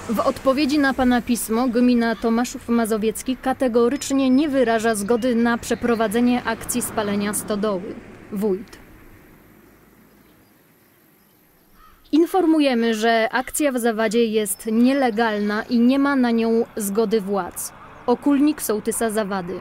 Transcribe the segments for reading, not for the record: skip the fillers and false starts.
W odpowiedzi na pana pismo gmina Tomaszów Mazowiecki kategorycznie nie wyraża zgody na przeprowadzenie akcji spalenia stodoły. Wójt. Informujemy, że akcja w Zawadzie jest nielegalna i nie ma na nią zgody władz. Okulnik sołtysa Zawady.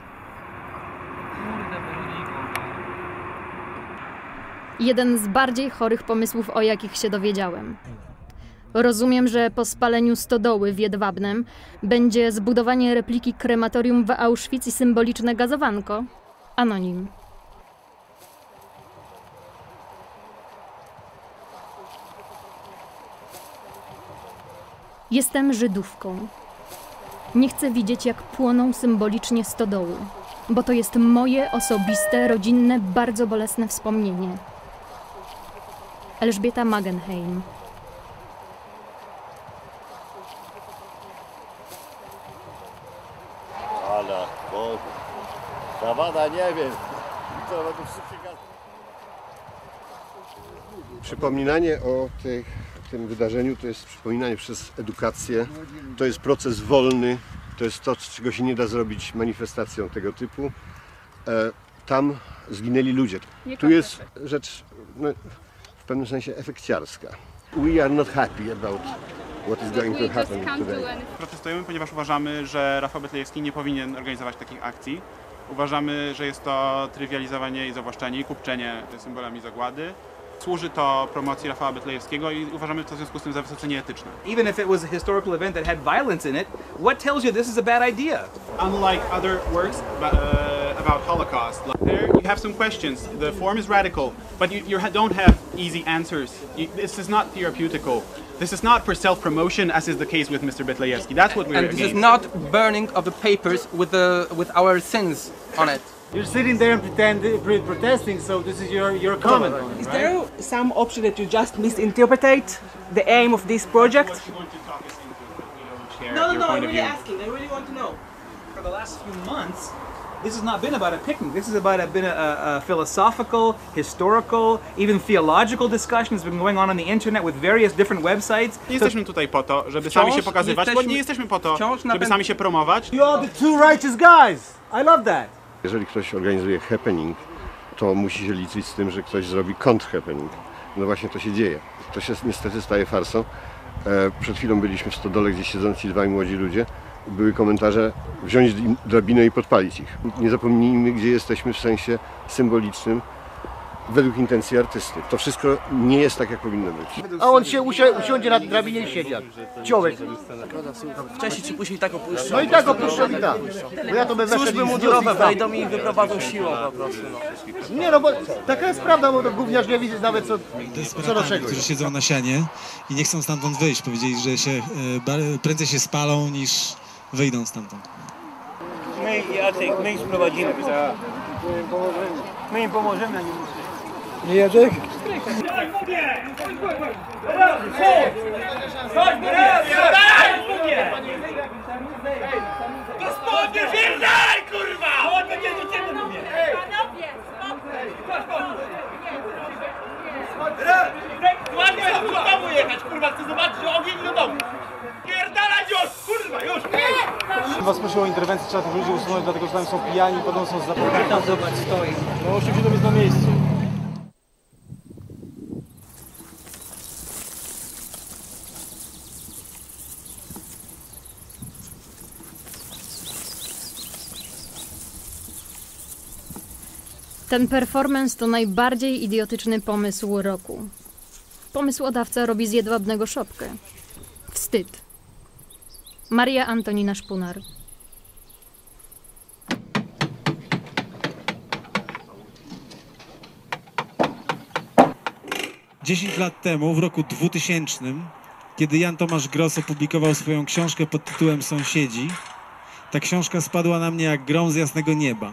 Jeden z bardziej chorych pomysłów, o jakich się dowiedziałem. Rozumiem, że po spaleniu stodoły w Jedwabnem będzie zbudowanie repliki krematorium w Auschwitz i symboliczne gazowanko? Anonim. Jestem Żydówką. Nie chcę widzieć, jak płoną symbolicznie stodoły, bo to jest moje osobiste, rodzinne, bardzo bolesne wspomnienie. Elżbieta Magenheim. Ale Boże, Zawada nie wiem. Przypominanie o tym wydarzeniu to jest przypominanie przez edukację. To jest proces wolny, to jest to, czego się nie da zrobić manifestacją tego typu. Tam zginęli ludzie. Tu jest rzecz w pewnym sensie efekciarska. We are not happy about what is going to happen today. Protestujemy, ponieważ uważamy, że Rafał Betlejewski nie powinien organizować takich akcji. Uważamy, że jest to trywializowanie i zawłaszczenie i kupczenie symbolami zagłady. Służy to promocji Rafała Betlejewskiego i uważamy to w związku z tym za wysoce nieetyczne. Even if it was a historical event that had violence in it, what tells you this is a bad idea? Unlike other works about Holocaust, there you have some questions. The form is radical, but you don't have easy answers. This is not therapeutical. This is not for self-promotion, as is the case with Mr. Betlejewski. That's what we're And against. this is not burning of the papers with our sins on it. You're sitting there and protesting, so this is your comment. Is there some option that you just misinterpret the aim of this project? No, I'm really asking. I really want to know. For the last few months, this has not been about a picnic. This has been a philosophical, historical, even theological discussion that's been going on the internet with various different websites. Nie jesteśmy tutaj po to, żeby sami się pokazywać, bo nie jesteśmy po to, żeby sami się promować. You are the two righteous guys. I love that. Jeżeli ktoś organizuje happening, to musi się liczyć z tym, że ktoś zrobi kontrhappening. No właśnie to się dzieje. To się niestety staje farsą. Przed chwilą byliśmy w stodole, gdzie siedzą ci dwaj młodzi ludzie. Były komentarze, wziąć drabinę i podpalić ich. Nie zapomnijmy, gdzie jesteśmy w sensie symbolicznym, według intencji artysty. To wszystko nie jest tak, jak powinno być. A on się usiądzie na drabinie i siedzi. Ciołek. Wcześniej czy później tak opuszczą. No i tak opuszczą i tak. Bo ja to bym Służby mundurowe wejdą i wyprowadzą siłą po prostu. Nie no, bo taka jest prawda, bo to gówniarz nie widzi nawet co do czego. Którzy siedzą na sianie i nie chcą stamtąd wyjść. Powiedzieli, że się prędzej się spalą niż wyjdą stamtąd. My ich sprowadzimy. My im pomożemy, a nie muszę. Nie Jacek? Gospodnie, wjeżdżaj, kurwa! Chodź, będzie do ciebie mówię! Panowie, spokój! Ładnie jest do domu jechać, kurwa, chcę zobaczyć ogień do domu! Pierdalać już, kurwa, już! Was prosiło o interwencję, trzeba tych ludzi usunąć, dlatego że tam są pijani, potem są zapomniani. Tam zobacz, stoi. No 80 jest na miejscu. Ten performance to najbardziej idiotyczny pomysł roku. Pomysłodawca robi z Jedwabnego szopkę. Wstyd. Maria Antonina Szpunar. Dziesięć lat temu, w roku 2000, kiedy Jan Tomasz Gross opublikował swoją książkę pod tytułem Sąsiedzi, ta książka spadła na mnie jak grom z jasnego nieba.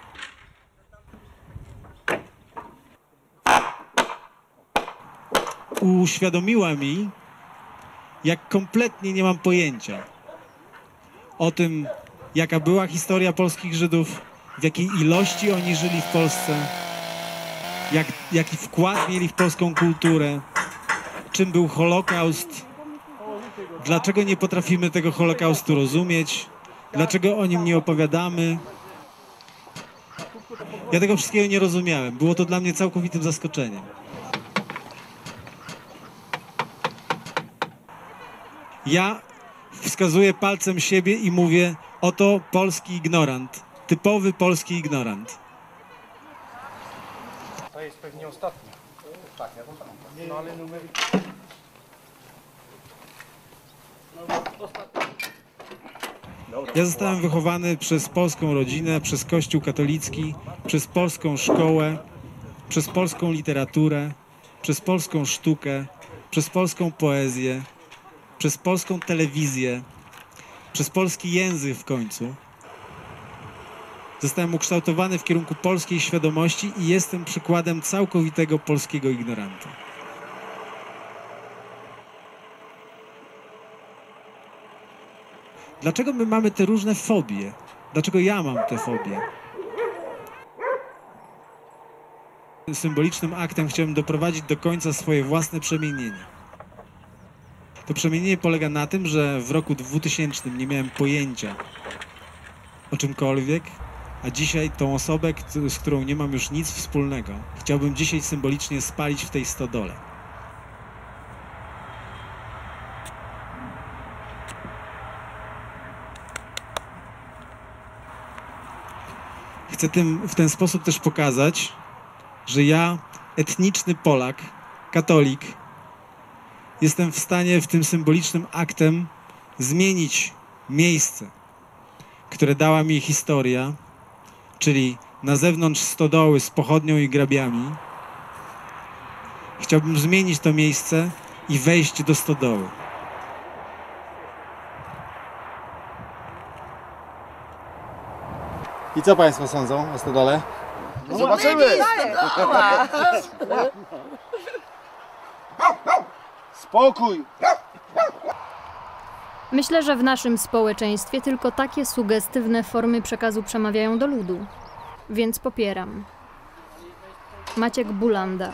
Uświadomiła mi, jak kompletnie nie mam pojęcia o tym, jaka była historia polskich Żydów, w jakiej ilości oni żyli w Polsce, jaki wkład mieli w polską kulturę, czym był Holokaust, dlaczego nie potrafimy tego Holokaustu rozumieć, dlaczego o nim nie opowiadamy. Ja tego wszystkiego nie rozumiałem. Było to dla mnie całkowitym zaskoczeniem. Ja wskazuję palcem siebie i mówię, oto polski ignorant. Typowy polski ignorant. To jest pewnie ostatni. Tak, ja tam. No ale numer... Ja zostałem wychowany przez polską rodzinę, przez Kościół katolicki, przez polską szkołę, przez polską literaturę, przez polską sztukę, przez polską poezję, przez polską telewizję, przez polski język w końcu. Zostałem ukształtowany w kierunku polskiej świadomości i jestem przykładem całkowitego polskiego ignoranta. Dlaczego my mamy te różne fobie? Dlaczego ja mam te fobie? Symbolicznym aktem chciałbym doprowadzić do końca swoje własne przemienienie. To przemienienie polega na tym, że w roku 2000 nie miałem pojęcia o czymkolwiek, a dzisiaj tą osobę, z którą nie mam już nic wspólnego, chciałbym dzisiaj symbolicznie spalić w tej stodole. Chcę w ten sposób też pokazać, że ja, etniczny Polak, katolik, jestem w stanie w tym symbolicznym aktem zmienić miejsce, które dała mi historia, czyli na zewnątrz stodoły z pochodnią i grabiami. Chciałbym zmienić to miejsce i wejść do stodoły. I co Państwo sądzą o stodole? No zobaczymy! Spokój! Myślę, że w naszym społeczeństwie tylko takie sugestywne formy przekazu przemawiają do ludu. Więc popieram. Maciek Bulanda.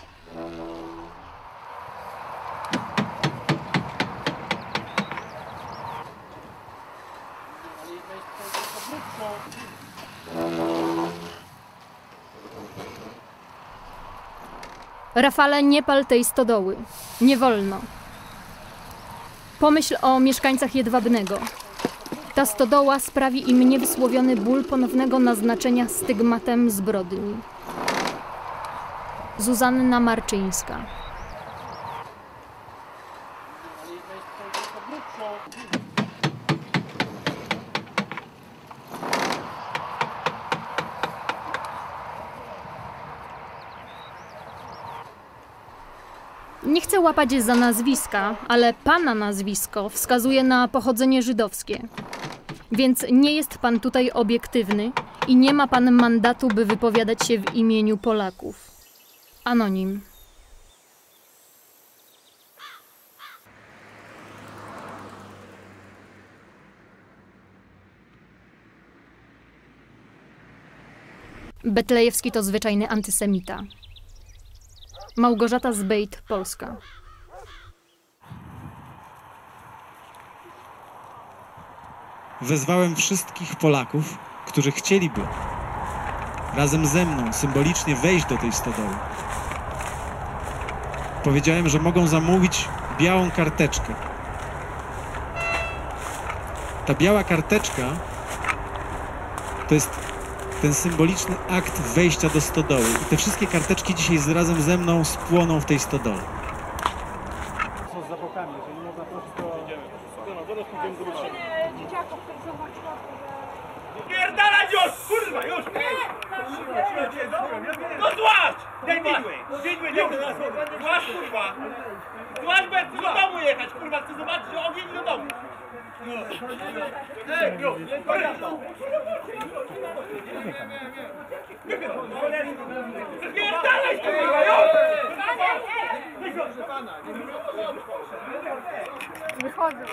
Rafale, nie pal tej stodoły. Nie wolno. Pomyśl o mieszkańcach Jedwabnego. Ta stodoła sprawi im niewysłowiony ból ponownego naznaczenia stygmatem zbrodni. Zuzanna Marczyńska. Nie chcę łapać za nazwiska, ale pana nazwisko wskazuje na pochodzenie żydowskie. Więc nie jest pan tutaj obiektywny i nie ma pan mandatu, by wypowiadać się w imieniu Polaków. Anonim. Betlejewski to zwyczajny antysemita. Małgorzata Zbejt, Polska. Wezwałem wszystkich Polaków, którzy chcieliby razem ze mną symbolicznie wejść do tej stodoły. Powiedziałem, że mogą zamówić białą karteczkę. Ta biała karteczka to jest ten symboliczny akt wejścia do stodoły. I te wszystkie karteczki dzisiaj razem ze mną spłoną w tej stodole. Są z zapałkami, jeżeli można prosić, to... Pierdalać już! Kurwa, już! No złaź! Daj widły! Złaź, kurwa! Złaź, bo chcę do domu jechać, kurwa! Chcę zobaczyć ogień do domu! Ej, już! Pierdalaj, kurwa, już! Wychodzę.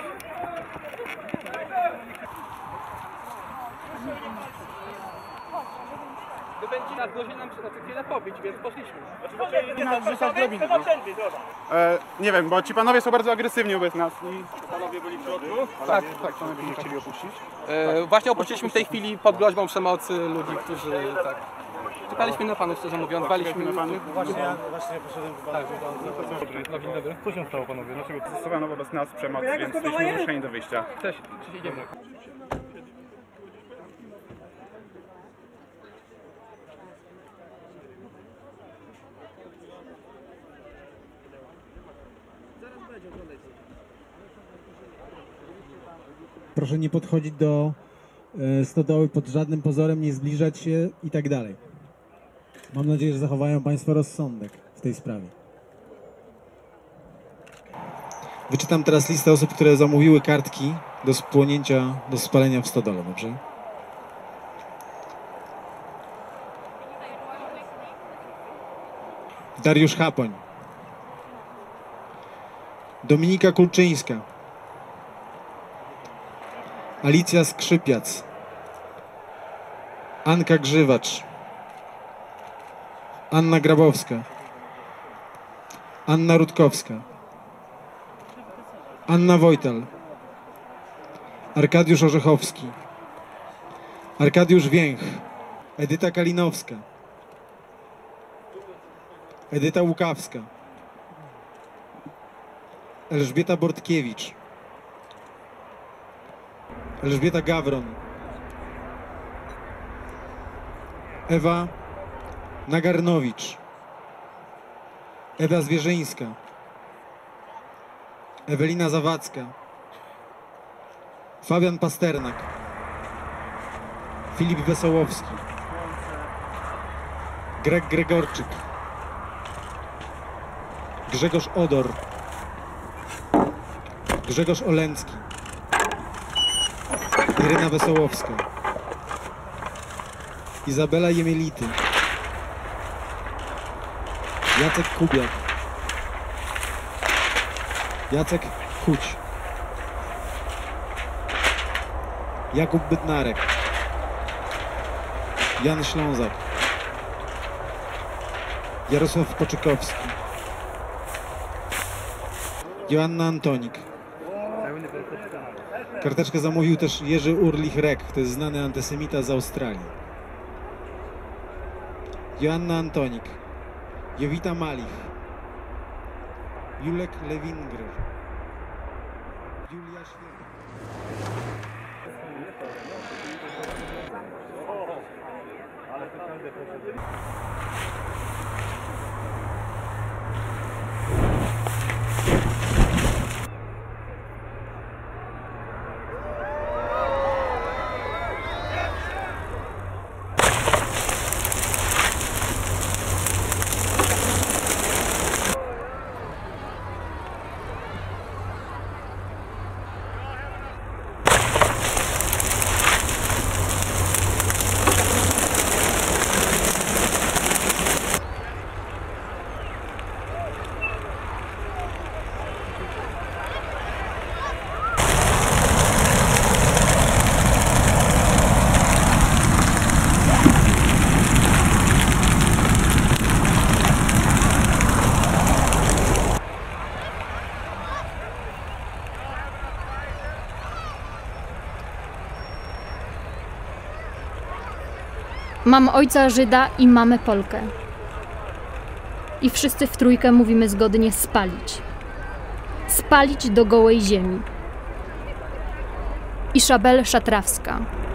będzie na dworze nam chwilę pobić, więc poszliśmy. Nie wiem, bo ci panowie są bardzo agresywni wobec nas. Panowie byli w środku? Tak, Panowie nie chcieli opuścić? Właśnie opuściliśmy w tej chwili pod groźbą przemocy ludzi, którzy tak... Czekaliśmy na panów, szczerze mówiąc, baliśmy na panów. Właśnie poszedłem w bardzo. Dzień dobry. Co się stało, panowie? Dlaczego Zastosowano wobec nas przemoc, więc jesteśmy zmuszeni do wyjścia. Cześć, idziemy. Proszę nie podchodzić do stodoły pod żadnym pozorem, nie zbliżać się i tak dalej. Mam nadzieję, że zachowają Państwo rozsądek w tej sprawie. Wyczytam teraz listę osób, które zamówiły kartki do spłonięcia, do spalenia w stodole, dobrze? Dariusz Chapoń, Dominika Kulczyńska, Alicja Skrzypiac, Anka Grzywacz, Anna Grabowska, Anna Rutkowska, Anna Wojtal, Arkadiusz Orzechowski, Arkadiusz Więch, Edyta Kalinowska, Edyta Łukawska, Elżbieta Bortkiewicz, Elżbieta Gawron, Ewa Nagarnowicz, Ewa Zwierzyńska, Ewelina Zawadzka, Fabian Pasternak, Filip Wesołowski, Greg Gregorczyk, Grzegorz Odor, Grzegorz Olencki, Iryna Wesołowska, Izabela Jemielity, Jacek Kubiak, Jacek Huć, Jakub Bydnarek, Jan Ślązak, Jarosław Poczykowski, Joanna Antonik. Karteczkę zamówił też Jerzy Urlich-Rek, to jest znany antysemita z Australii. Joanna Antonik, Jowita Malich, Julek Lewingry, Julia Świetna. Mam ojca Żyda i mamę Polkę. I wszyscy w trójkę mówimy zgodnie spalić. Spalić do gołej ziemi. Iszabel Szatrawska.